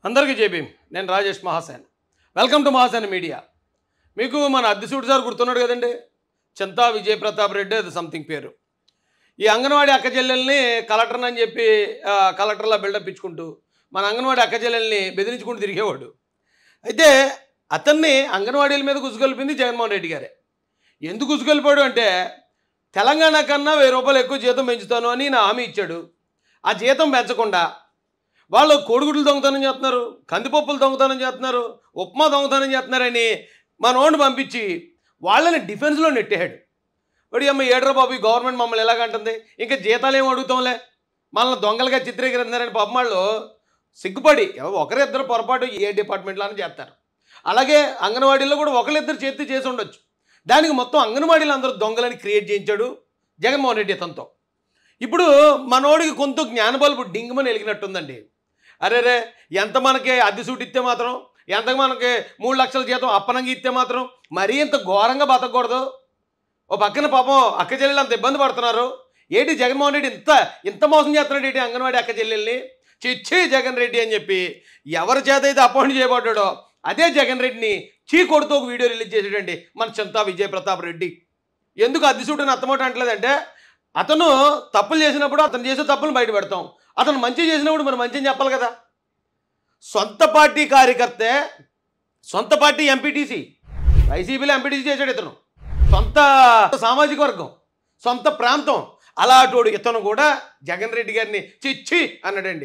అందరికీ జై భీమ్. నేను Rajesh Mahasen. Welcome to Mahasen media. మీకు మన అద్దిసూడి సార్ గుర్తున్నాడు కదండి, చింతా విజయ్ ప్రతాప్ రెడ్డి, అది సంథింగ్ పేరు. ఈ అంగన్వాడీ అక్క చెల్లెల్ని కలెక్టర్ అని చెప్పి కలెక్టర్లా బిల్డప్ ఇచ్చుకుంటూ మన అంగన్వాడీ అక్క చెల్లెల్ని బెదిరించుకుంటూ తిరిగేవాడు. అయితే అతన్ని అంగన్వాడీల మీద గుసుగొలిపింది జగన్మోహన్ రెడ్డి గారే. ఎందుకు గుసుగొలిపాడు అంటే, తెలంగాణ కన్నా 1000 రూపాయలు ఎక్కువ జీతం పెంచుతాను అని నా హామీ ఇచ్చాడు. ఆ జీతం పెంచకుండా వాళ్ళు కోడిగుడ్లు దొంగతనం చేస్తున్నారు, కందిపప్పులు దొంగతనం చేస్తున్నారు, ఉప్మా దొంగతనం చేస్తున్నారని మనోడిని పంపించి వాళ్ళని డిఫెన్స్లో నెట్టేశాడు. వాడి అమ్మ ఏడ్రా బాబు, ఈ గవర్నమెంట్ మమ్మల్ని ఎలాగంటుంది, ఇంకా జీతాలు ఏమి అడుగుతాంలే, మనల్ని దొంగలుగా చిత్రీకరిస్తున్నారని పాపం వాళ్ళు సిగ్గుపడి ఒకరిద్దరు పొరపాటు ఏ డిపార్ట్మెంట్లోనే చేస్తారు. అలాగే అంగన్వాడీలో కూడా ఒకరిద్దరు చేసి ఉండొచ్చు. దానికి మొత్తం అంగన్వాడీలు అందరూ దొంగలని క్రియేట్ చేయించాడు జగన్మోహన్ రెడ్డి అతనితో. ఇప్పుడు మనోడికి కొంత జ్ఞానబల్బు డింగ్మని వెలిగినట్టుందండి. అరే ఎంత మనకి అద్దెసూటి ఇస్తే మాత్రం, ఎంత మనకి 3 లక్షల జీతం అప్పనంగా ఇస్తే మాత్రం మరీ ఇంత ఘోరంగా బతకూడదు. ఓ పక్కన పాపం అక్క చెల్లెలు అంత ఇబ్బంది పడుతున్నారు. ఏంటి జగన్మోహన్ రెడ్డి ఇంత మోసం చేస్తున్నాడు ఏంటి అంగన్వాడీ అక్క చెల్లెల్ని, చిచ్చి జగన్ రెడ్డి అని చెప్పి ఎవరి చేత అయితే అపాయింట్ చేయబడ్డాడో అదే జగన్ రెడ్డిని చీ కొడుతూ ఒక వీడియో రిలీజ్ చేసాడండి మన చింతా విజయ్ ప్రతాప్ రెడ్డి. ఎందుకు అద్దెసూటిని అత్తమాట అంటలేదంటే, అతను తప్పులు చేసినప్పుడు అతను చేసే తప్పులు బయట పెడతాం, అతను మంచి చేసినప్పుడు మరి మంచిని చెప్పాలి కదా. సొంత పార్టీ కార్యకర్తే, సొంత పార్టీ ఎంపీటీసీ, వైసీపీలో ఎంపీటీసీ చేశాడు ఇతను, సొంత సామాజిక వర్గం, సొంత ప్రాంతం, అలాంటోడు ఇతను కూడా జగన్ రెడ్డి గారిని చిచ్చి అన్నాడండి.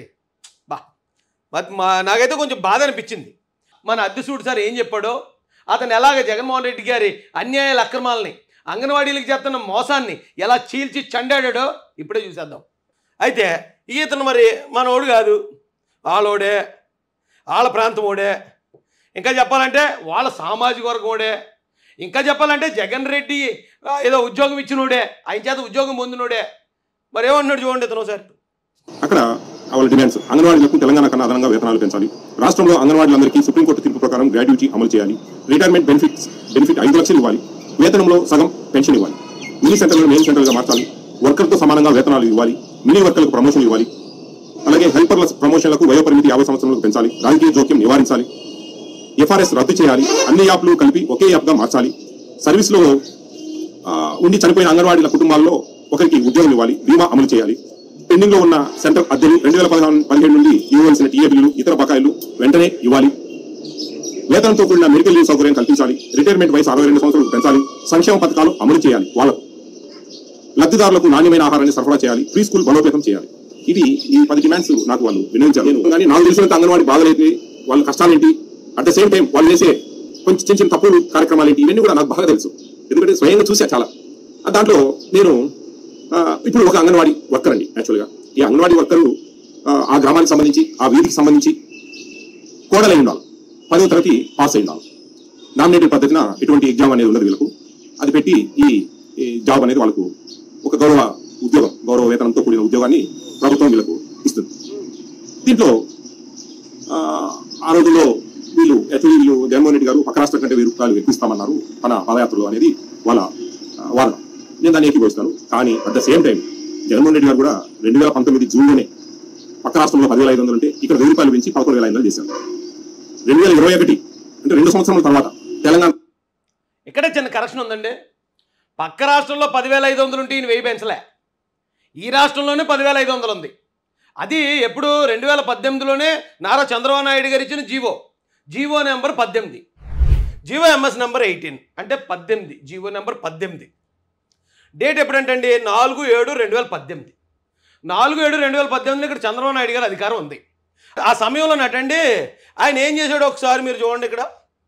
నాకైతే కొంచెం బాధ అనిపించింది. మన అద్దెసూడి సార్ ఏం చెప్పాడో, అతను ఎలాగ జగన్మోహన్ రెడ్డి గారి అన్యాయాల అక్రమాలని, అంగన్వాడీలకు చేస్తున్న మోసాన్ని ఎలా చీల్చి చండాడాడో ఇప్పుడే చూసేద్దాం. అయితే ఇతను మరి మనోడు కాదు, వాళ్ళోడే, వాళ్ళ ప్రాంతం ఓడే, ఇంకా చెప్పాలంటే వాళ్ళ సామాజిక వర్గం ఓడే, ఇంకా చెప్పాలంటే జగన్ రెడ్డి ఏదో ఉద్యోగం ఇచ్చినోడే, ఆయన చేత ఉద్యోగం పొందినోడే. మరి ఏమంటున్నాడు చూడండి ఇతను సార్. అక్కడ వాళ్ళ డిమాండ్స్, అంగన్వాడీలకు తెలంగాణ కన్నా అదనంగా వేతనాలు పెంచాలి, రాష్ట్రంలో అంగన్వాడీలందరికీ సుప్రీంకోర్టు తీర్పు ప్రకారం గ్రాడ్యుటీ అమలు చేయాలి, రిటైర్మెంట్ బెనిఫిట్ 5 లక్షలు ఇవ్వాలి, వేతనంలో సగం పెన్షన్ ఇవ్వాలి, మినీ సెంటర్లను మెయిన్ సెంటర్గా మార్చాలి, వర్కర్తో సమానంగా వేతనాలు ఇవ్వాలి, మినీ వర్కర్లకు ప్రమోషన్ ఇవ్వాలి, అలాగే హెల్పర్ల ప్రమోషన్లకు వయోపరిమితి 50 సంవత్సరాలకు పెంచాలి, రాజకీయ జోక్యం నివారించాలి, ఎఫ్ఆర్ఎస్ రద్దు చేయాలి, అన్ని యాప్లు కలిపి ఒకే యాప్గా మార్చాలి, సర్వీస్లో ఉండి చనిపోయిన అంగన్వాడీల కుటుంబాల్లో ఒకరికి ఉద్యోగం ఇవ్వాలి, బీమా అమలు చేయాలి, పెండింగ్ లో ఉన్న సెంటర్ అద్దెలు 2017 నుండి ఇవ్వవలసిన టీఏ బిల్లు ఇతర బకాయిలు వెంటనే ఇవ్వాలి, వేతనంతో కూడిన మెడికల్ లీవ్ సౌకర్యం కల్పించాలి, రిటైర్మెంట్ వయసు 62 సంవత్సరాలకు పెంచాలి, సంక్షేమ పథకాలు అమలు చేయాలి, వాళ్ళకు లబ్ధిదారులకు నాణ్యమైన ఆహారాన్ని సరఫరా చేయాలి, ప్రీ స్కూల్ బలోపేతం చేయాలి. ఇది ఈ 10 డిమాండ్స్ నాకు వాళ్ళు వినియోగించారు. కానీ నాకు తెలిసినంత అంగన్వాడీ బాధలేంటి, వాళ్ళ కష్టాలేంటి, అట్ ద సేమ్ టైం వాళ్ళు చేసే కొంచెం చిన్న తప్పులు కార్యక్రమాలు ఏంటి, ఇవన్నీ కూడా నాకు బాగా తెలుసు. ఎందుకంటే స్వయంగా చూసా చాలా. దాంట్లో నేను ఇప్పుడు ఒక అంగన్వాడీ వర్కర్ అండి. యాక్చువల్గా ఈ అంగన్వాడీ వర్కరు ఆ గ్రామానికి సంబంధించి, ఆ వీధికి సంబంధించి కోడలై ఉండాలి, 10వ తరగతి పాస్ అయి ఉండాలి, నామినేటెడ్ పద్ధతిన ఎటువంటి ఎగ్జామ్ అనేది ఉండదు వీళ్ళకు. అది పెట్టి ఈ జాబ్ అనేది వాళ్ళకు ఒక గౌరవ వేతనంతో కూడిన ఉద్యోగాన్ని ప్రభుత్వం వీళ్ళకు ఇస్తుంది. దీంట్లో ఆ రోజుల్లో వీళ్ళు జగన్మోహన్ రెడ్డి గారు పక్క రాష్ట్రం కంటే 1000 రూపాయలు ఎక్కువ ఇస్తామన్నారు తన పాదయాత్రలో అనేది వాళ్ళ వాదన. నేను దాన్ని ఏకీభవిస్తాను. కానీ at the same time Jaganmohan Reddy గారు కూడా 2019 జూన్లోనే పక్క రాష్ట్రంలో 10,500 ఉంటే ఇక్కడ 1000 రూపాయలు పెంచి 11,500 చేశారు. 2021 అంటే 2 సంవత్సరాల తర్వాత తెలంగాణ ఇక్కడే చిన్న కరెక్షన్ ఉందండి. పక్క రాష్ట్రంలో 10,500 ఉంటే ఈయన 1000 పెంచలే, ఈ రాష్ట్రంలోనే 10,500 ఉంది. అది ఎప్పుడు 2018లోనే నారా చంద్రబాబు నాయుడు గారు ఇచ్చిన GO number 18, GO MS number 18 అంటే 18, జీవో నెంబర్ 18. డేట్ ఎప్పుడంటే అండి 4/7/2018. 4/7/2018 ఇక్కడ చంద్రబాబు నాయుడు గారు అధికారం ఉంది. ఆ సమయంలో నటండి ఆయన ఏం చేశాడో ఒకసారి మీరు చూడండి. ఇక్కడ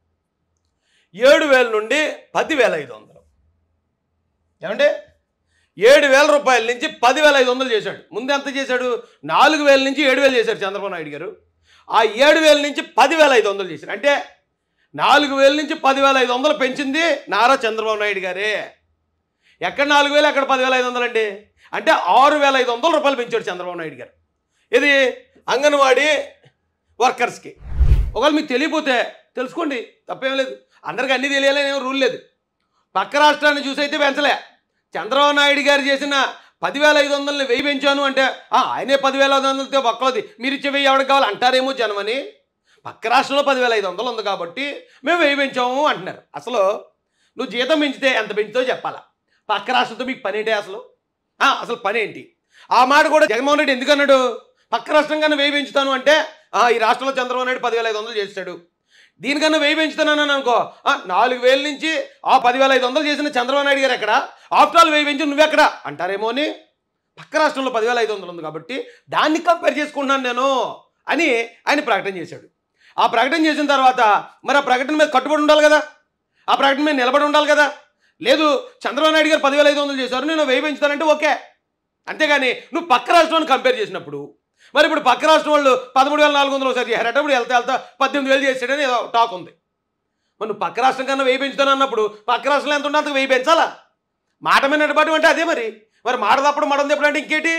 7,000 నుండి 10,500, ఏమంటే 7,000 రూపాయల నుంచి 10,500 చేశాడు. ముందు ఎంత చేశాడు? 4,000 నుంచి 7,000 చేశాడు చంద్రబాబు నాయుడు గారు. ఆ 7,000 నుంచి 10,500 చేశాడు. అంటే 4,000 నుంచి 10,500 పెంచింది నారా చంద్రబాబు నాయుడు గారే. ఎక్కడ 4,000 ఎక్కడ 10,500 అండి? అంటే 6,500 రూపాయలు పెంచాడు చంద్రబాబు నాయుడు గారు. ఇది అంగన్వాడీ వర్కర్స్కి. ఒకవేళ మీకు తెలియపోతే తెలుసుకోండి, తప్పేం లేదు. అందరికీ అన్నీ తెలియాలని ఏం రూల్ లేదు. పక్క రాష్ట్రాన్ని చూసి అయితే పెంచలే. చంద్రబాబు నాయుడు గారు చేసిన 10,500ని 1000 పెంచాను అంటే ఆయనే 10,500తో ఒక్కలది మీరు ఇచ్చే 1000 ఎవరికి కావాలి అంటారేమో జనమని. పక్క రాష్ట్రంలో 10,500 ఉంది కాబట్టి మేము 1000 పెంచాము అంటున్నారు. అసలు నువ్వు జీతం పెంచితే ఎంత పెంచుతో చెప్పాలా? పక్క రాష్ట్రంతో మీకు పని ఏంటి అసలు? అసలు పని ఏంటి? ఆ మాట కూడా జగన్మోహన్ రెడ్డి ఎందుకు అన్నాడు? పక్క రాష్ట్రం కన్నా 1000 పెంచుతాను అంటే ఈ రాష్ట్రంలో చంద్రబాబు నాయుడు 10,500 చేస్తాడు, దీనికన్నా 1000 పెంచుతానని అనుకో 4,000 నుంచి 10,500 చేసిన చంద్రబాబు నాయుడు గారు ఎక్కడ? ఆఫ్టర్ ఆల్ 1000 పెంచి నువ్వెక్కడ అంటారేమో అని పక్క రాష్ట్రంలో 10,500 ఉంది కాబట్టి దాన్ని కంపేర్ చేసుకుంటున్నాను నేను అని ఆయన ప్రకటన చేశాడు. ఆ ప్రకటన చేసిన తర్వాత మరి ఆ ప్రకటన మీద కట్టుబడి ఉండాలి కదా, ఆ ప్రకటన మీద నిలబడి ఉండాలి కదా. లేదు చంద్రబాబు నాయుడు గారు 10,500 చేశారు, నేను 1000 పెంచుతానంటే ఓకే, అంతేగాని నువ్వు పక్క రాష్ట్రాన్ని కంపేర్ చేసినప్పుడు మరి ఇప్పుడు పక్క రాష్ట్రం వాళ్ళు 13,400 ఒకసారి చేశారటప్పుడు వెళ్తా 18,000 చేసాడని ఏదో టాక్ ఉంది. మరి నువ్వు పక్క రాష్ట్రం కన్నా 1000 పెంచుతాను అన్నప్పుడు పక్క రాష్ట్రంలో ఎంత ఉంటే అంతకు 1000 పెంచాలా? మాట మీద నడపడం అంటే అదే. మరి మాట తప్పడం మడం తప్పడం అంటే ఇంకేంటి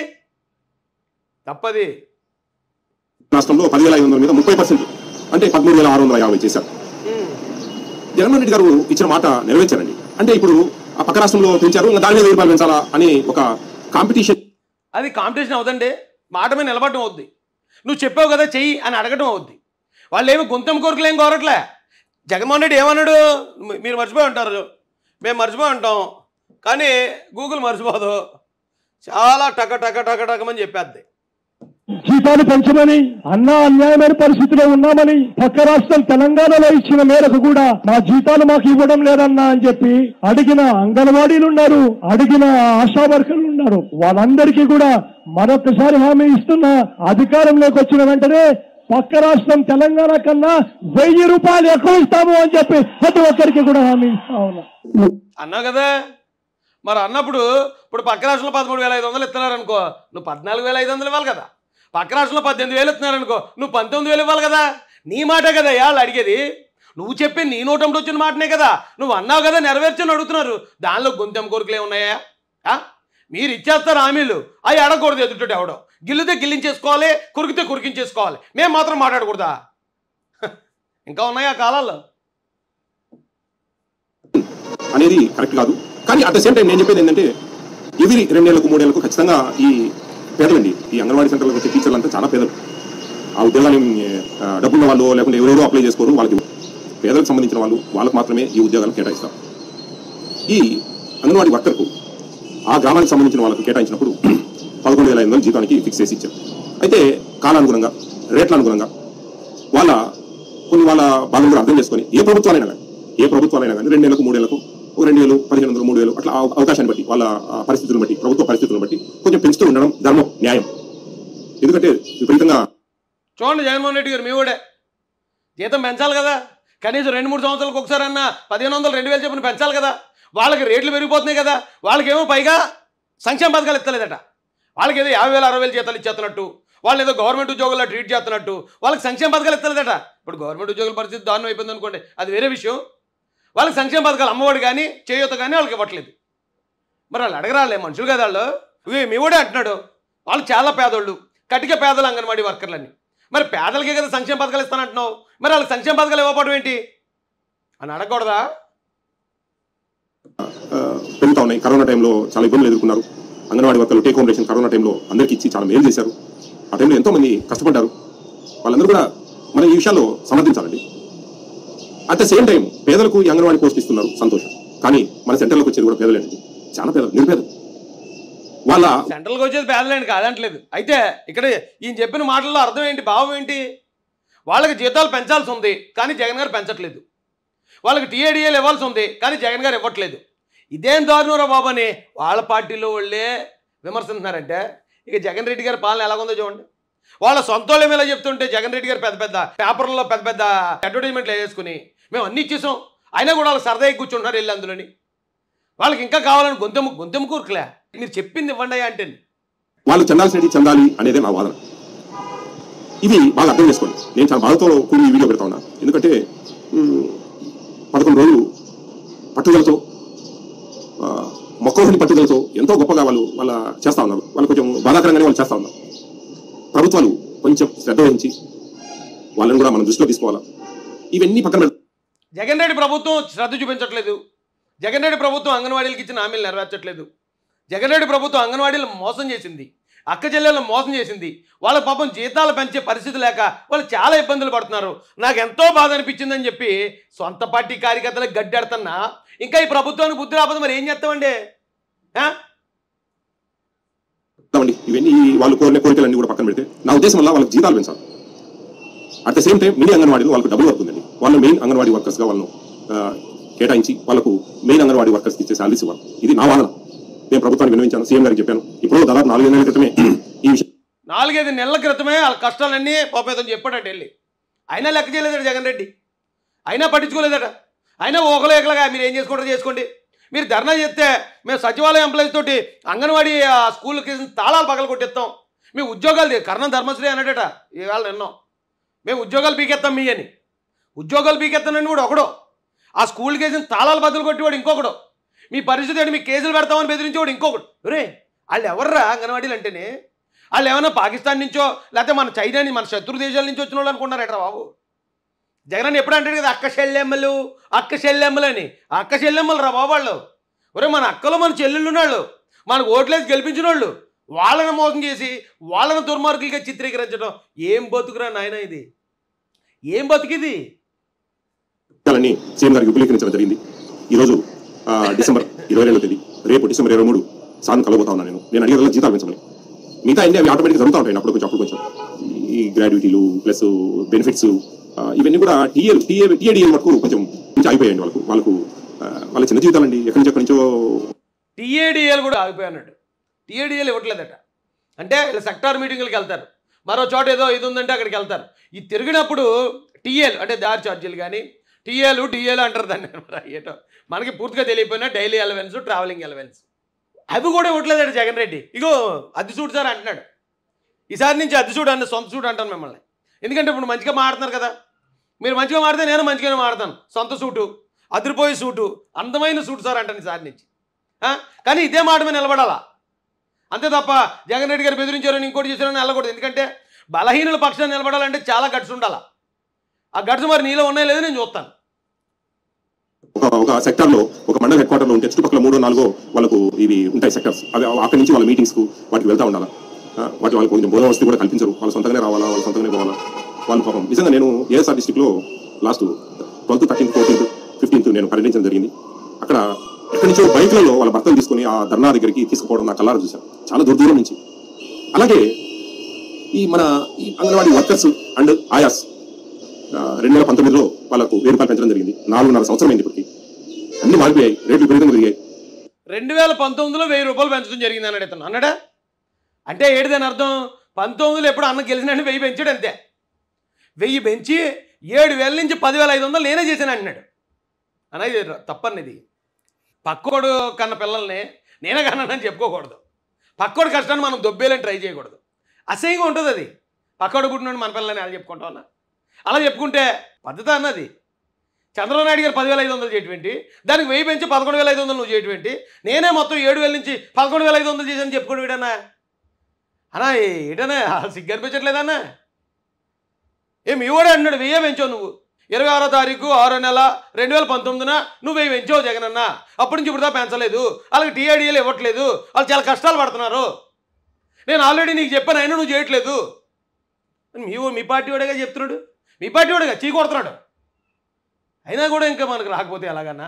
తప్పది? రాష్ట్రంలో 10,500 మీద 30% అంటే 13,650 చేశారు. జగన్మోహన్ రెడ్డి గారు ఇచ్చిన మాట నెరవేర్చారండి. అంటే ఇప్పుడు ఆ పక్క రాష్ట్రంలో పెంచారు, ఇంకా దాని మీద 1000 రూపాయలు పెంచాలా అని ఒక కాంపిటీషన్. అది కాంపిటీషన్ అవుదండి, మాట మీద నిలబడటం అవుద్ది. నువ్వు చెప్పావు కదా చెయ్యి అని అడగటం అవుద్ది. వాళ్ళు ఏమి గొంతెం కోరికలు ఏం కోరట్లే. జగన్మోహన్ రెడ్డి ఏమన్నాడు? మీరు మర్చిపోయి ఉంటారు, మేము మర్చిపోయి ఉంటాం, కానీ గూగుల్ మర్చిపోదు, చాలా టక టక టక టకమని చెప్పేద్ది. జీతాలు పెంచమని అన్నా అన్యాయమైన పరిస్థితిలో ఉన్నామని పక్క రాష్ట్రం తెలంగాణలో ఇచ్చిన మేరకు కూడా మా జీతాలు మాకు ఇవ్వడం లేదన్నా అని చెప్పి అడిగిన అంగన్వాడీలు ఉన్నారు, అడిగిన ఆశా వర్కర్లు ఉన్నారు. వాళ్ళందరికీ కూడా మరొకసారి హామీ ఇస్తున్నా, అధికారంలోకి వచ్చిన వెంటనే పక్క రాష్ట్రం తెలంగాణ కన్నా 1000 రూపాయలు ఎక్కువ ఇస్తాము అని చెప్పి ప్రతి ఒక్కరికి కూడా హామీ ఇస్తా ఉన్నా. అన్నావు కదా, మరి అన్నప్పుడు ఇప్పుడు పక్క రాష్ట్రంలో 13,500 ఇస్తున్నారు అనుకో, నువ్వు 14,500 ఇవ్వాలి కదా. పక్క రాష్ట్రంలో 18,000 ఇస్తున్నారు అనుకో, నువ్వు 19,000 ఇవ్వాలి కదా. నీ మాటే కదా వాళ్ళు అడిగేది, నువ్వు చెప్పి నీ నోటంలో వచ్చిన మాటనే కదా. నువ్వు అన్నావు కదా నెరవేర్చని అడుగుతున్నారు, దానిలో గొంతెం కోరికలు ఏమున్నాయా? మీరు ఇచ్చేస్తారు హామీలు, అవి అడగకూడదు. ఎదుటి ఎవడో గిల్లితే గిల్లించేసుకోవాలి, కురికితే కురికించేసుకోవాలి, మేము మాత్రం మాట్లాడకూడదా? ఇంకా ఉన్నాయా కాలాల్లో అనేది కరెక్ట్ కాదు. కానీ అట్ ద సేమ్ టైం నేను చెప్పేది ఏంటంటే ఎవ్రీ 2 నెలలకు 3 నెలలకు ఖచ్చితంగా ఈ పేదలండి, ఈ అంగన్వాడీ సెంటర్లకు వచ్చే టీచర్లు అంతా చాలా పేదలు. ఆ ఉద్యోగాన్ని డబ్బున్న వాళ్ళు లేకుంటే ఎవరెవరో అప్లై చేసుకోరు, వాళ్ళకి పేదలకు సంబంధించిన వాళ్ళకు మాత్రమే ఈ ఉద్యోగాలు కేటాయిస్తారు. ఈ అంగన్వాడీ వర్కర్కు ఆ గ్రామానికి సంబంధించిన వాళ్ళకు కేటాయించినప్పుడు 11,500 జీతానికి ఫిక్స్ చేసి ఇచ్చారు. అయితే కాలానుగుణంగా రేట్ల అనుగుణంగా వాళ్ళ భాగం కూడా అర్థం చేసుకొని ఏ ప్రభుత్వాలైనా కానీ 2 నెలలకు 3 నెలలకు 2,000, 1,500, 3,000 అట్లా అవకాశాన్ని బట్టి వాళ్ళ పరిస్థితులను బట్టి ప్రభుత్వ పరిస్థితులను బట్టి కొంచెం పెంచుతూ ఉండడం ధర్మం, న్యాయం. ఎందుకంటే విపరీతంగా చూడండి జగన్మోహన్ రెడ్డి గారు మీ ఊడే జీతం పెంచాలి కదా, కనీసం 2-3 సంవత్సరాలకు ఒకసారి అన్న 1,500, 2,000 చెప్పిన పెంచాలి కదా. వాళ్ళకి రేట్లు పెరిగిపోతున్నాయి కదా, వాళ్ళకేమో పైగా సంక్షేమ పథకాలు ఇస్తలేదట. వాళ్ళకి ఏదో 50,000, 60,000 జీతాలు ఇచ్చేస్తున్నట్టు, వాళ్ళు ఏదో గవర్నమెంట్ ఉద్యోగుల్లో ట్రీట్ చేస్తున్నట్టు వాళ్ళకి సంక్షేమ పథకాలు ఇస్తలేదట. ఇప్పుడు గవర్నమెంట్ ఉద్యోగుల పరిస్థితి దారుణం అయిపోయింది అనుకోండి, అది వేరే విషయం. వాళ్ళకి సంక్షేమ పథకాలు అమ్మఒడి కానీ చేయూత కానీ వాళ్ళకి ఇవ్వట్లేదు. మరి వాళ్ళు అడగరాలే, మనుషులు కదా వాళ్ళు. మీ కూడా అంటున్నాడు వాళ్ళు చాలా పేదోళ్ళు, కటిక పేదలు అంగన్వాడీ వర్కర్లని. మరి పేదలకే కదా సంక్షేమ పథకాలు ఇస్తానంటున్నావు, మరి వాళ్ళకి సంక్షేమ పథకాలు ఇవ్వకపోవడం ఏంటి అని అడగకూడదా? పెరుగుతా ఉన్నాయి. కరోనా టైంలో చాలా ఇబ్బందులు ఎదుర్కొన్నారు అంగన్వాడీ వర్కర్లు. టేక్ హోమ్ రేషన్ కరోనా టైంలో అందరికీ ఇచ్చి చాలా మేలు చేశారు. ఆ టైంలో ఎంతో మంది కష్టపడ్డారు. వాళ్ళందరూ కూడా మనం ఈ విషయాల్లో సమర్థించాలండి. అట్ ద సేమ్ టైం పేదలకు ఈ అంగన్వాడీ పోస్ట్ ఇస్తున్నారు, సంతోషం. కానీ మన సెంటర్లకు వచ్చేది కూడా పేదలేండి, చాలా పేదలు, నిరుపేదలు. వాళ్ళ సెంట్రల్కి వచ్చేది పేదలేండి కాదంటలేదు. అయితే ఇక్కడ ఈయన చెప్పిన మాటల్లో అర్థం ఏంటి, భావం ఏంటి? వాళ్ళకి జీతాలు పెంచాల్సి ఉంది కానీ జగన్ గారు పెంచట్లేదు, వాళ్ళకి టీఏడీఏలు ఇవ్వాల్సి ఉంది కానీ జగన్ గారు ఇవ్వట్లేదు. ఇదేం దారుణంరా బాబు అని వాళ్ళ పార్టీలో వాళ్ళే విమర్శిస్తున్నారంటే ఇక జగన్ రెడ్డి గారి పాలన ఎలాగుందో చూడండి. వాళ్ళ సొంత వాళ్ళేమో ఇలా చెప్తుంటే జగన్ రెడ్డి గారు పెద్ద పెద్ద పేపర్లలో పెద్ద పెద్ద అడ్వర్టైజ్మెంట్లు వేసుకుని మేము అన్నీ ఇచ్చేసాం, అయినా కూడా వాళ్ళు సరదాగా కూర్చుంటున్నారు వెళ్ళి అందులోని. వాళ్ళకి ఇంకా కావాలని గొంతెమ్మ కూరుకులే, మీరు చెప్పింది ఇవ్వండి అంటే వాళ్ళు చెందాలి అనేది నా వాదన. ఇది బాగా అర్థం చేసుకోండి. నేను చాలా బాధతో కూడి ఈ వీడియో పెడతా ఉన్నా. ఎందుకంటే 11 రోజులు పట్టుదలతో, మొక్కవని పట్టుదలతో ఎంతో గొప్పగా వాళ్ళ చేస్తా ఉన్నారు. వాళ్ళు కొంచెం బాధాకరంగానే వాళ్ళు చేస్తా ఉన్నారు. ప్రభుత్వాలు కొంచెం శ్రద్ధ వహించి వాళ్ళని కూడా మనం దృష్టిలో తీసుకోవాలా. ఇవన్నీ పక్కన జగన్ రెడ్డి ప్రభుత్వం శ్రద్ధ చూపించట్లేదు, జగన్ రెడ్డి ప్రభుత్వం అంగన్వాడీలకు ఇచ్చిన హామీలు నెరవేర్చట్లేదు, జగన్ రెడ్డి ప్రభుత్వం అంగన్వాడీలు మోసం చేసింది, అక్క చెల్లెలను మోసం చేసింది. వాళ్ళ పాపం జీతాలు పెంచే పరిస్థితి లేక వాళ్ళు చాలా ఇబ్బందులు పడుతున్నారు. నాకు ఎంతో బాధ అనిపించిందని చెప్పి సొంత పార్టీ కార్యకర్తలకు గడ్డెడుతున్నా ఇంకా ఈ ప్రభుత్వానికి బుద్ధి రాకపోతే మరి ఏం చేస్తామండి? ఇవన్నీ వాళ్ళు కోరిన కోరికలన్నీ కూడా పక్కన పెడితే నా ఉద్దేశం వల్ల వాళ్ళకి జీతాలు పెంచాలి. At the same time mini అంగన్వాడీలో వాళ్ళకి డబుల్ వర్క్ ఉందండి. వాళ్ళు మెయిన్ అంగన్వాడీ వర్కర్స్గా వాళ్ళను కేటాయించి వాళ్ళకు మెయిన్ అంగన్వాడీ వర్కర్స్కి ఇచ్చే శాలరీస్ ఇవ్వాలి. ఇది నా వాదన. నేను ప్రభుత్వానికి విన్నవించాను, సీఎం గారికి చెప్పాను. ఇప్పుడు దాదాపు 4 నెలల క్రితమే ఈ విషయం 4-5 నెలల క్రితమే వాళ్ళ కష్టాలన్నీ పాపేతం చెప్పాడట వెళ్ళి. అయినా లెక్క చేయలేదట జగన్ రెడ్డి, అయినా పట్టించుకోలేదట. అయినా ఓకలు ఏకలుగా మీరు ఏం చేసుకుంటారో చేసుకోండి. మీరు ధర్నా చేస్తే మేము సచివాలయం ఎంప్లాయీస్ తోటి అంగన్వాడీ స్కూల్కి తాళాలు పగలు కొట్టిస్తాం, మీ ఉద్యోగాలు కర్ణం ధర్మశ్రీ అన్నాడట ఇవాళ నిన్నో, మేము ఉద్యోగాలు పీకెత్తాం మీ అని. ఉద్యోగాలు పీకెత్తానని కూడా ఒకడో, ఆ స్కూల్కి వేసిన తాళాలు బదులు కొట్టేవాడు ఇంకొకడు, మీ పరిస్థితి ఏంటి మీకు కేసులు పెడతామని బెదిరించేవాడు ఇంకొకడు. రే వాళ్ళు ఎవర్రా అంగన్వాడీలు అంటేనే? వాళ్ళు ఏమైనా పాకిస్తాన్ నుంచో లేకపోతే మన చైనా మన శత్రు దేశాల నుంచి వచ్చిన వాళ్ళు అనుకున్నారట బాబు. జగన్ ఎప్పుడు అంటాడు కదా అక్క చెల్లెమ్మలు అక్క చెల్లెమ్మలు అని. అక్క చెల్లెమ్మలు రా బాబు వాళ్ళు. ఒరే మన అక్కలు మన చెల్లెళ్ళు ఉన్నాళ్ళు, మనకు ఓట్లేసి గెలిపించిన వాళ్ళు, వాళ్ళని మోసం చేసి వాళ్ళని దుర్మార్గులుగా చిత్రీకరించడం ఏం బతుకురా నాయన? ఇది ఏం బతుకిది? సీఎం గారికి ఉపయోగించడం జరిగింది. ఈరోజు డిసెంబర్ 22వ తేదీ, రేపు డిసెంబర్ 23 సార్ను కలబోతా ఉన్నాను. నేను అడిగే జీతాలు పెంచమని. మిగతా అన్ని అవి ఆటోమేటిక్గా జరుగుతూ ఉంటాయి అప్పుడు కొంచెం ఈ గ్రాడ్యుటీలు ప్లస్ బెనిఫిట్స్ ఇవన్నీ కూడా టీఏడిఎల్ వరకు కొంచెం ఆగిపోయాయండి. వాళ్ళకు వాళ్ళ చిన్న జీవితాలండి. ఎక్కడి నుంచో టీఏడిఎల్ కూడా ఆగిపోయాడు. టీఏడిఎల్ ఇవ్వట్లేదట. అంటే ఇలా సెక్టార్ మీటింగ్లకు వెళ్తారు, మరో చోట ఏదో ఇది ఉందంటే అక్కడికి వెళ్తారు. ఈ తిరిగినప్పుడు టీఏలు అంటే దారి ఛార్జీలు కానీ డిఏలు అంటారు దాన్ని. ఏటో మనకి పూర్తిగా తెలియపోయినా డైలీ అలవెన్స్, ట్రావెలింగ్ అలవెన్స్ అవి కూడా ఇవ్వట్లేదట జగన్ రెడ్డి. ఇగో అద్దె సూట్ సార్ అంటున్నాడు. ఈసారి నుంచి అద్దె సూట్ అన్న సొంత సూట్ అంటాను మిమ్మల్ని. ఎందుకంటే ఇప్పుడు మంచిగా మాడుతున్నారు కదా, మీరు మంచిగా మాడితే నేను మంచిగానే మాడతాను. సొంత సూటు, అదిరిపోయే సూటు, అందమైన సూట్ సార్ అంటాను ఈసారి నుంచి. కానీ ఇదే మాట మీద నిలబడాలా, అంతే తప్ప జగన్ రెడ్డి గారు బెదిరించారని ఇంకోటి చేశారని వెళ్ళకూడదు. ఎందుకంటే బలహీనుల పక్షాన్ని నిలబడాలంటే చాలా గట్స్ ఉండాలా. ఆ గట్స్ మరి నీలో ఉన్నాయో లేదో నేను చూస్తాను. ఒక సెక్టార్లో ఒక మండల హెడ్ క్వార్టర్లో ఉంటే చుట్టుపక్కల 3-4 వాళ్ళకు ఇవి ఉంటాయి సెక్టర్స్. అవి అక్కడి నుంచి వాళ్ళ మీటింగ్స్కు వాటికి వెళ్తూ ఉండాలా. వాళ్ళకి కొంచెం భోజన వసతి కూడా కల్పించరు. వాళ్ళు సొంతంగానే రావాలా, వాళ్ళు సొంతంగానే పోవాలా. వాళ్ళు పాపం నిజంగా నేను ఏఎస్ఆర్ డిస్ట్రిక్ట్లో last 12th, 13th, 14th, 15th నేను పర్యటించడం జరిగింది. అక్కడ ఎక్కడి నుంచో బైక్లలో వాళ్ళ భర్తలు తీసుకుని ఆ ధర్నా దగ్గరికి తీసుకుపోవడం నా కళ్ళారా చూశాను, చాలా దూరం నుంచి. అలాగే ఈ మన ఈ అంగన్వాడీ వర్కర్స్ అండ్ ఆయాస్ 2019లో వాళ్ళకు 1000 రూపాయలు పెంచడం జరిగింది. 4.5 సంవత్సరం అయింది. ఇప్పటికి అన్ని మారిపోయాయి, రేట్లు విపరీతంగా పెరిగాయి. 2019లో 1000 రూపాయలు పెంచడం జరిగింది అన్నాడు ఇతను. అన్నాడా? అంటే ఏడిదని అర్థం? 19లో ఎప్పుడు అన్న గెలిచినట్టు 1000 పెంచాడు అంతే. 1000 పెంచి 7,000 నుంచి 10,500 నేనే చేశాను అంటున్నాడు. అనేది తప్పనిది. పక్కోడు కన్న పిల్లల్ని నేనే కన్నానని చెప్పుకోకూడదు. పక్కోడు కష్టాన్ని మనం దొబ్బేయాలని ట్రై చేయకూడదు. అసహ్యంగా ఉంటుంది అది. పక్కోడు పుట్టినోడు మన పిల్లల్ని అలా చెప్పుకుంటాం అన్న, అలా చెప్పుకుంటే పద్ధతి అన్నది. చంద్రబాబు నాయుడు గారు 10,500 చేయటువంటి, దానికి 1000 పెంచి 11,500 నువ్వు చేయటువంటి, నేనే మొత్తం 7,000 నుంచి 11,500 చేశాను చెప్పుకోడు వీడన్నా. అన్నా ఏటన్నా సిగ్గు అనిపించట్లేదన్నా? ఏమి ఇవ్వడే అన్నాడు. 1000 పెంచావు నువ్వు. 26వ తారీఖు 6వ నెల 2019 నువ్వు 1000 పెంచావు జగన్ అన్న. అప్పటి నుంచి ఇప్పుడు దా పెంచలేదు. అలాగే టీఐడిఏలు ఇవ్వట్లేదు, వాళ్ళు చాలా కష్టాలు పడుతున్నారు. నేను ఆల్రెడీ నీకు చెప్పాను, అయినా నువ్వు చేయట్లేదు. మీ పార్టీ వాడేగా చెప్తున్నాడు, మీ పార్టీ వాడేగా చీ కొడుతున్నాడు. అయినా కూడా ఇంకా మనకు రాకపోతే ఎలాగన్నా?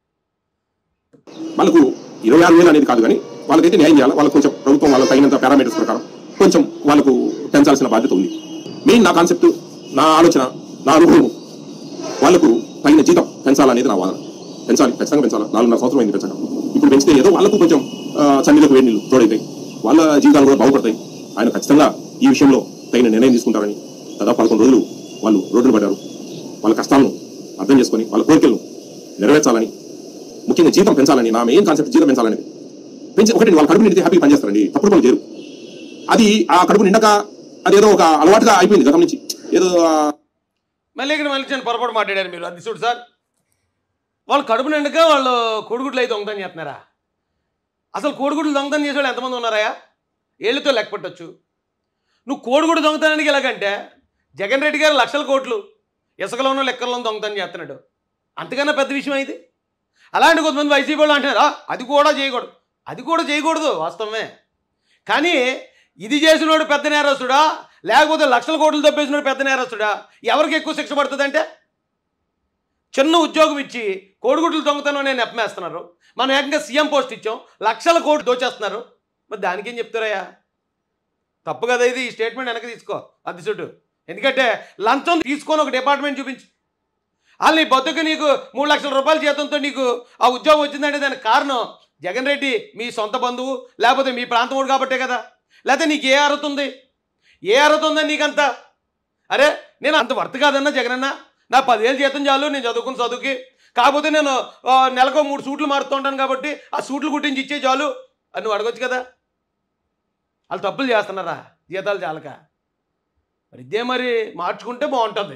వాళ్ళకు 26,000 అనేది కాదు, కానీ వాళ్ళకైతే న్యాయం చేయాలి. వాళ్ళకు కొంచెం ప్రభుత్వం వాళ్ళ తగినంత పారామీటర్స్ ప్రకారం కొంచెం వాళ్ళకు పెంచాల్సిన బాధ్యత ఉంది. మెయిన్ నా కాన్సెప్ట్, నా ఆలోచన, నా అనుభవం, వాళ్ళకు తగిన జీతం పెంచాలనేది నా వాదన. పెంచాలి, ఖచ్చితంగా పెంచాలి. 4.5 సంవత్సరం అయింది పెంచక. ఇప్పుడు పెంచితే ఏదో వాళ్ళకు కొంచెం చన్నీలకు వేడి నీళ్ళు తోడైతాయి, వాళ్ళ జీవితాలు కూడా బాగుపడతాయి. ఆయన ఖచ్చితంగా ఈ విషయంలో తగిన నిర్ణయం తీసుకుంటారని. దాదాపు 11 రోజులు వాళ్ళు రోడ్డును పడ్డారు. వాళ్ళ కష్టాలను అర్థం చేసుకొని వాళ్ళ కోరికలను నెరవేర్చాలని, ముఖ్యంగా జీతం పెంచాలని. నా మెయిన్ కాన్సెప్ట్ జీతం పెంచాలనేది. పెంచి ఒకటి వాళ్ళ కడుపు నిండితే హ్యాపీ పనిచేస్తారండి, తప్పుడు పనులు చేయరు. అది ఆ కడుపు నిండక అదేదో ఒక అలవాటుగా అయిపోయింది గతం నుంచి. ఏదో మళ్ళీ ఇక్కడ మళ్ళీ నేను పొరపాటు మాట్లాడారు మీరు. అది చూడు సార్, వాళ్ళు కడుపు నిండక వాళ్ళు కోడిగుడ్లు అయితే దొంగతనం చేస్తున్నారా? అసలు కోడిగుడ్లు దొంగతనం చేసేవాళ్ళు ఎంతమంది ఉన్నారా? ఏళ్ళతో లెక్క పెట్టచ్చు. నువ్వు కోడిగుడ్డు దొంగతనానికి ఎలాగంటే జగన్ రెడ్డి గారు లక్షల కోట్లు ఇసుకలోనూ లెక్కల్లోనూ దొంగతనం చేస్తున్నాడు. అంతకన్నా పెద్ద విషయం అయితే. అలాంటి కొంతమంది వైసీపీ వాళ్ళు అంటున్నారా అది కూడా చేయకూడదు, అది కూడా చేయకూడదు వాస్తవమే. కానీ ఇది చేసినోడు పెద్ద నేరస్తుడా, లేకపోతే లక్షల కోట్లు దొబ్బేసినోడు పెద్ద నేరస్తుడా? ఎవరికి ఎక్కువ శిక్ష పడుతుందంటే చిన్న ఉద్యోగం ఇచ్చి కోడిగుడ్లు దొంగతనం నేను నెప్పమేస్తున్నారు. మనం ఏకంగా సీఎం పోస్ట్ ఇచ్చాం, లక్షల కోట్లు దోచేస్తున్నారు. మరి దానికేం చెప్తారయ్యా? తప్పు కదా ఇది. ఈ స్టేట్మెంట్ వెనక్కి తీసుకో అధ్యక్షుడు. ఎందుకంటే లంచం తీసుకొని ఒక డిపార్ట్మెంట్ చూపించు. వాళ్ళు నీ బతుకు నీకు 3 లక్షల రూపాయల జీతంతో నీకు ఆ ఉద్యోగం వచ్చిందంటే దానికి కారణం జగన్ రెడ్డి మీ సొంత బంధువు, లేకపోతే మీ ప్రాంతం కాబట్టే కదా. లేకపోతే నీకు ఏ అర్హత ఉంది? ఏ అర్హత ఉందని నీకంత? అరే నేను అంత వర్త్ కాదన్నా జగనన్న, నా 10,000 జీతం చాలు, నేను చదువుకున్న చదువుకి. కాకపోతే నేను నెలకు 3 సూట్లు మారుతూ ఉంటాను కాబట్టి ఆ సూట్లు కుట్టించి ఇచ్చే చాలు అని నువ్వు అడగొచ్చు కదా. వాళ్ళు తప్పులు చేస్తున్నారా జీతాలు చాలక? మరి ఇదే మరి మార్చుకుంటే బాగుంటుంది.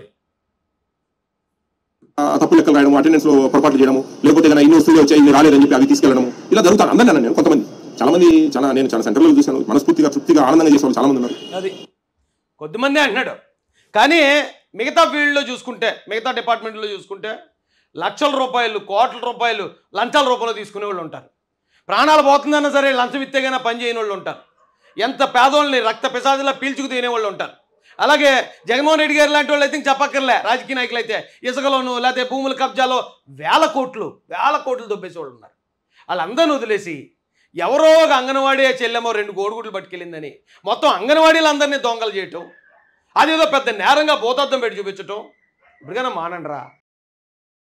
తప్పు లెక్కలు రాయడం, అటెండెన్స్ లో పొరపాట్లు చేయడము, లేకపోతే ఇన్ని వస్తువులు వచ్చాయి ఇన్ని రాలేదని చెప్పి అవి తీసుకెళ్లడము, ఇలా జరుగుతాను. అందరినీ నేను కొంతమంది నేను చాలా సెంటర్లో చూశాను. మనస్ఫూర్తిగా తృప్తిగా ఆనందంగా చేసే వాళ్ళు చాలా మంది ఉన్నారు. అది కొద్దిమంది అంటున్నాడు. కానీ మిగతా ఫీల్డ్లో చూసుకుంటే, మిగతా డిపార్ట్మెంట్లో చూసుకుంటే లక్షల రూపాయలు, కోట్ల రూపాయలు లంచాల రూపంలో తీసుకునే వాళ్ళు ఉంటారు. ప్రాణాలు పోతుందన్నా సరే లంచం ఇస్తేగానే పని చేయని వాళ్ళు ఉంటారు. ఎంత పేదోళ్ళని రక్త పిశాచులా పీల్చుకు తినేవాళ్ళు ఉంటారు. అలాగే జగన్మోహన్ రెడ్డి గారు లాంటి వాళ్ళు అయితే చెప్పక్కర్లే. రాజకీయ నాయకులు అయితే ఇసుకలోను లేకపోతే భూముల కబ్జాలో వేల కోట్లు దొబ్బేసేవాళ్ళు ఉన్నారు. వాళ్ళందరిని వదిలేసి ఎవరో ఒక అంగన్వాడీ చెల్లెమో 2 కోడిగుడ్లు పట్టుకెళ్ళిందని మొత్తం అంగన్వాడీలందరినీ దొంగలు చేయటం, అదేదో పెద్ద నేరంగా భూతద్దం పెట్టి చూపించటం. ఇప్పటికైనా మానండి రా.